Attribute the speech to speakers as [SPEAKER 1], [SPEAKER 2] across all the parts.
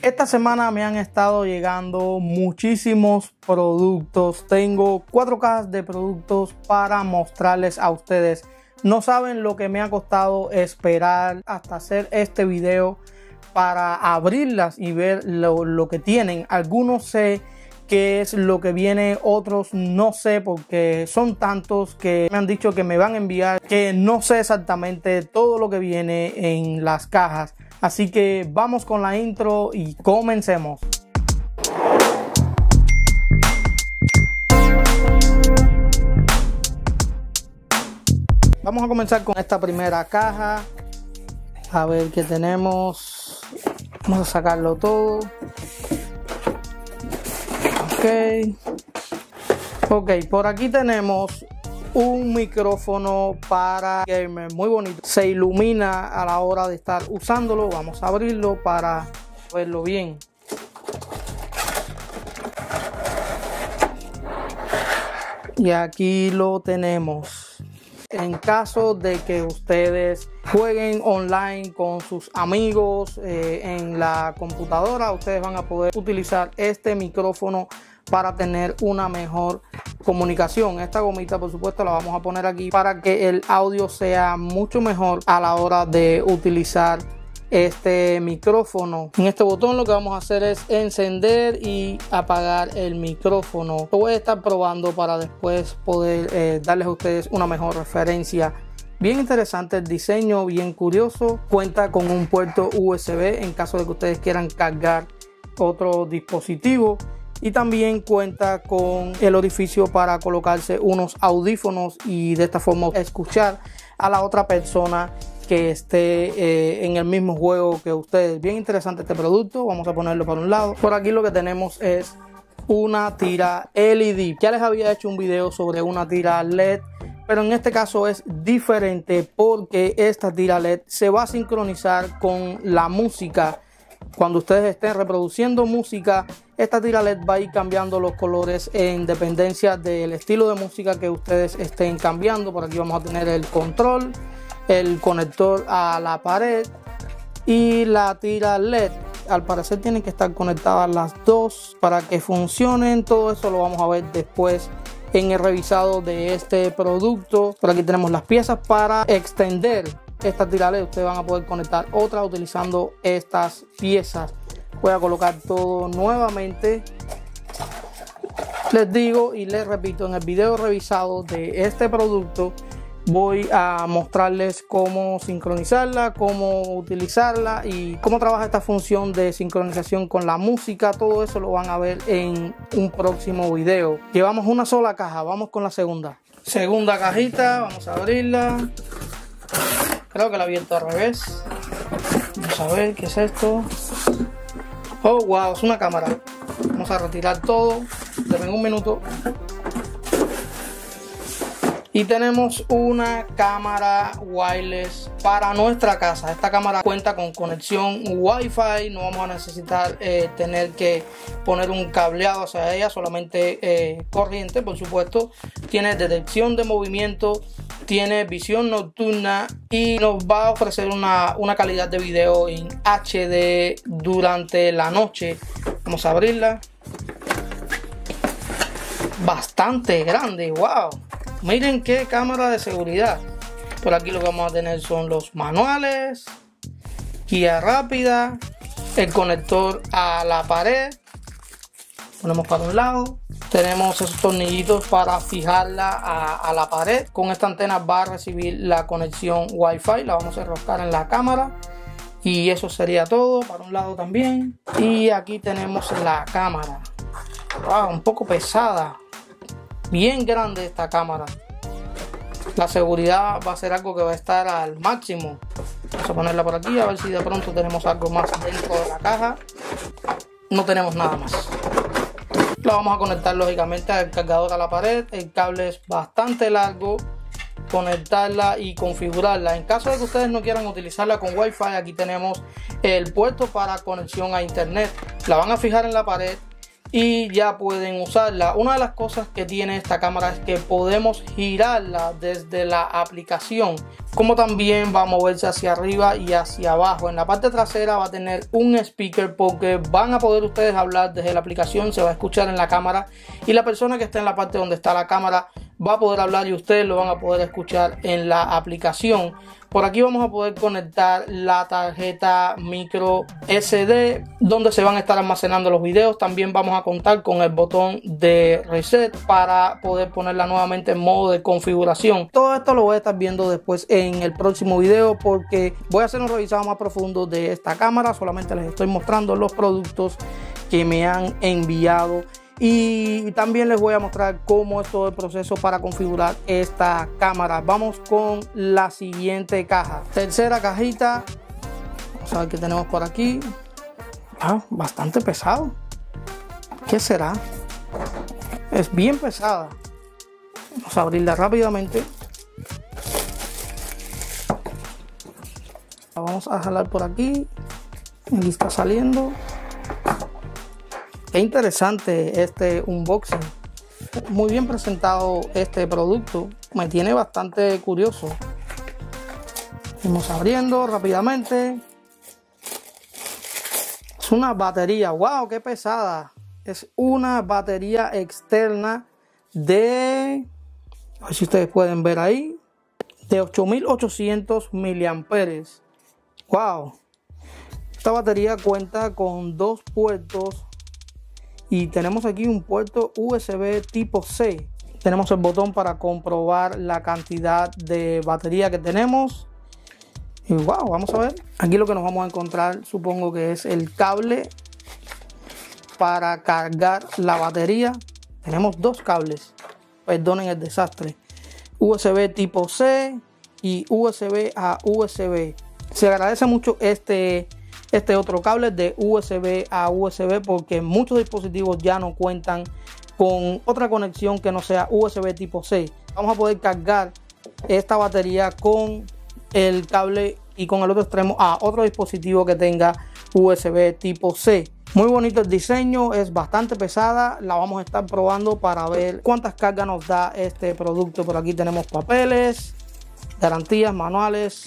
[SPEAKER 1] Esta semana me han estado llegando muchísimos productos. Tengo 4 cajas de productos para mostrarles a ustedes. No saben lo que me ha costado esperar hasta hacer este video para abrirlas y ver lo que tienen. Algunos sé qué es lo que viene, otros no sé, porque son tantos que me han dicho que me van a enviar, que no sé exactamente todo lo que viene en las cajas. Así que vamos con la intro y comencemos. Vamos a comenzar con esta primera caja. A ver qué tenemos. Vamos a sacarlo todo. Ok, por aquí tenemos un micrófono para gamer muy bonito. Se ilumina a la hora de estar usándolo. Vamos a abrirlo para verlo bien. Y aquí lo tenemos. En caso de que ustedes jueguen online con sus amigos en la computadora, ustedes van a poder utilizar este micrófono para tener una mejor comunicación. Esta gomita, por supuesto, la vamos a poner aquí para que el audio sea mucho mejor a la hora de utilizar este micrófono. En este botón lo que vamos a hacer es encender y apagar el micrófono. Lo voy a estar probando para después poder darles a ustedes una mejor referencia. Bien interesante el diseño, bien curioso. Cuenta con un puerto USB en caso de que ustedes quieran cargar otro dispositivo. Y también cuenta con el orificio para colocarse unos audífonos y de esta forma escuchar a la otra persona que esté en el mismo juego que ustedes. Bien interesante este producto. Vamos a ponerlo por un lado. Por aquí lo que tenemos es una tira LED. Ya les había hecho un video sobre una tira LED, pero en este caso es diferente porque esta tira LED se va a sincronizar con la música. Cuando ustedes estén reproduciendo música, esta tira LED va a ir cambiando los colores en dependencia del estilo de música que ustedes estén cambiando. Por aquí vamos a tener el control, el conector a la pared y la tira LED. Al parecer tienen que estar conectadas las dos para que funcionen. Todo eso lo vamos a ver después en el revisado de este producto. Por aquí tenemos las piezas para extender esta tira LED. Ustedes van a poder conectar otra utilizando estas piezas. Voy a colocar todo nuevamente. Les digo y les repito, en el video revisado de este producto voy a mostrarles cómo sincronizarla, cómo utilizarla y cómo trabaja esta función de sincronización con la música. Todo eso lo van a ver en un próximo video. Llevamos una sola caja, vamos con la segunda. Segunda cajita, vamos a abrirla. Creo que la he abierto al revés. Vamos a ver qué es esto. Oh, wow, es una cámara. Vamos a retirar todo. Denme un minuto. Y tenemos una cámara wireless para nuestra casa. Esta cámara cuenta con conexión Wi-Fi. No vamos a necesitar tener que poner un cableado hacia ella, solamente corriente, por supuesto. Tiene detección de movimiento, tiene visión nocturna y nos va a ofrecer una calidad de video en HD durante la noche. Vamos a abrirla. Bastante grande, wow. Miren qué cámara de seguridad. Por aquí lo que vamos a tener son los manuales, guía rápida, el conector a la pared. Ponemos para un lado. Tenemos esos tornillitos para fijarla a la pared. Con esta antena va a recibir la conexión Wi-Fi. La vamos a enroscar en la cámara. Y eso sería todo. Para un lado también. Y aquí tenemos la cámara. Wow, un poco pesada. Bien grande esta cámara. La seguridad va a ser algo que va a estar al máximo. Vamos a ponerla por aquí a ver si de pronto tenemos algo más dentro de la caja. No tenemos nada más. La vamos a conectar lógicamente al cargador a la pared. El cable es bastante largo. Conectarla y configurarla. En caso de que ustedes no quieran utilizarla con Wi-Fi, aquí tenemos el puerto para conexión a internet. La van a fijar en la pared y ya pueden usarla. Una de las cosas que tiene esta cámara es que podemos girarla desde la aplicación, como también va a moverse hacia arriba y hacia abajo. En la parte trasera va a tener un speaker porque van a poder ustedes hablar desde la aplicación, se va a escuchar en la cámara y la persona que está en la parte donde está la cámara va a poder hablar y ustedes lo van a poder escuchar en la aplicación. Por aquí vamos a poder conectar la tarjeta micro SD donde se van a estar almacenando los videos. También vamos a contar con el botón de reset para poder ponerla nuevamente en modo de configuración. Todo esto lo voy a estar viendo después en el próximo video porque voy a hacer un revisado más profundo de esta cámara. Solamente les estoy mostrando los productos que me han enviado. Y también les voy a mostrar cómo es todo el proceso para configurar esta cámara. Vamos con la siguiente caja. Tercera cajita. Vamos a ver qué tenemos por aquí. Bastante pesado. ¿Qué será? Es bien pesada. Vamos a abrirla rápidamente. La vamos a jalar por aquí. Aquí está saliendo. Qué interesante este unboxing. Muy bien presentado este producto. Me tiene bastante curioso. Vamos abriendo rápidamente. Es una batería. ¡Wow! ¡Qué pesada! Es una batería externa de... A ver si ustedes pueden ver ahí. De 8800 miliamperes. ¡Wow! Esta batería cuenta con 2 puertos. Y tenemos aquí un puerto USB tipo C. Tenemos el botón para comprobar la cantidad de batería que tenemos. Y wow, vamos a ver. Aquí lo que nos vamos a encontrar, supongo que es el cable para cargar la batería. Tenemos 2 cables. Perdonen el desastre. USB tipo C y USB a USB. Se agradece mucho este otro cable de USB a USB porque muchos dispositivos ya no cuentan con otra conexión que no sea USB tipo C. Vamos a poder cargar esta batería con el cable y con el otro extremo a otro dispositivo que tenga USB tipo C. Muy bonito el diseño, es bastante pesada. La vamos a estar probando para ver cuántas cargas nos da este producto. Por aquí tenemos papeles, garantías, manuales.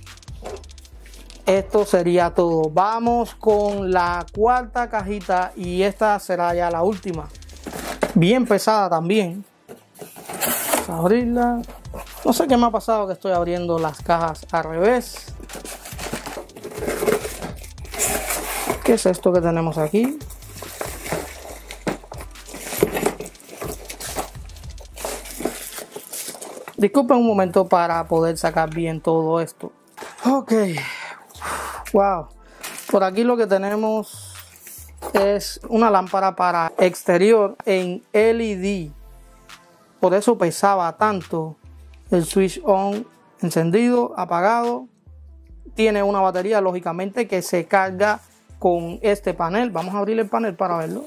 [SPEAKER 1] Esto sería todo. Vamos con la cuarta cajita y esta será ya la última. Bien pesada también. Vamos a abrirla. No sé qué me ha pasado que estoy abriendo las cajas al revés. ¿Qué es esto que tenemos aquí? Disculpen un momento para poder sacar bien todo esto. Ok. Wow, por aquí lo que tenemos es una lámpara para exterior en LED. Por eso pesaba tanto. El switch on encendido, apagado. Tiene una batería lógicamente que se carga con este panel. Vamos a abrir el panel para verlo.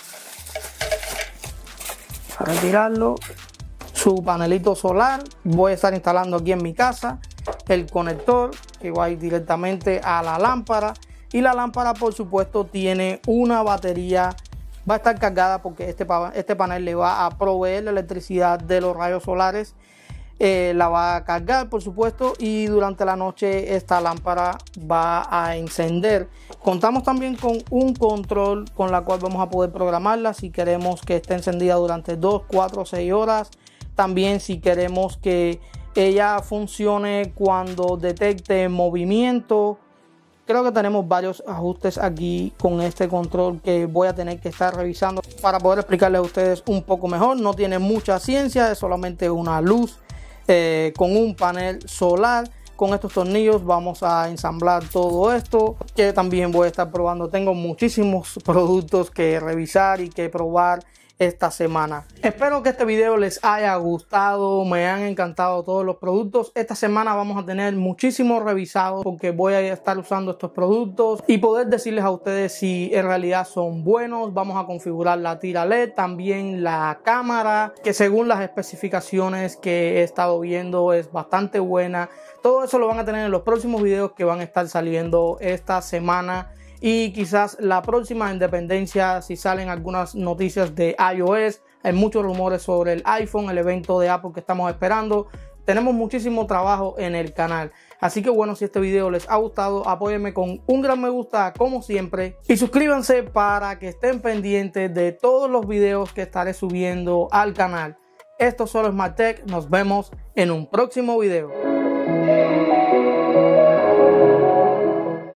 [SPEAKER 1] A retirarlo. Su panelito solar. Voy a estar instalando aquí en mi casa el conector que va a ir directamente a la lámpara y la lámpara por supuesto tiene una batería, va a estar cargada porque este panel le va a proveer la electricidad de los rayos solares, la va a cargar por supuesto y durante la noche esta lámpara va a encender. Contamos también con un control con la cual vamos a poder programarla si queremos que esté encendida durante 2, 4, 6 horas. También si queremos que ella funcione cuando detecte movimiento. Creo que tenemos varios ajustes aquí con este control que voy a tener que estar revisando para poder explicarles a ustedes un poco mejor. No tiene mucha ciencia, es solamente una luz con un panel solar. Con estos tornillos vamos a ensamblar todo esto que también voy a estar probando. Tengo muchísimos productos que revisar y que probar esta semana. Espero que este video les haya gustado, me han encantado todos los productos. Esta semana vamos a tener muchísimos revisados porque voy a estar usando estos productos y poder decirles a ustedes si en realidad son buenos. Vamos a configurar la tira LED, también la cámara, que según las especificaciones que he estado viendo es bastante buena. Todo eso lo van a tener en los próximos videos que van a estar saliendo esta semana y quizás la próxima independencia si salen algunas noticias de iOS. Hay muchos rumores sobre el iPhone, el evento de Apple que estamos esperando. Tenemos muchísimo trabajo en el canal. Así que bueno, si este video les ha gustado, apóyenme con un gran me gusta como siempre y suscríbanse para que estén pendientes de todos los videos que estaré subiendo al canal. Esto solo es Smart Tech. Nos vemos en un próximo video.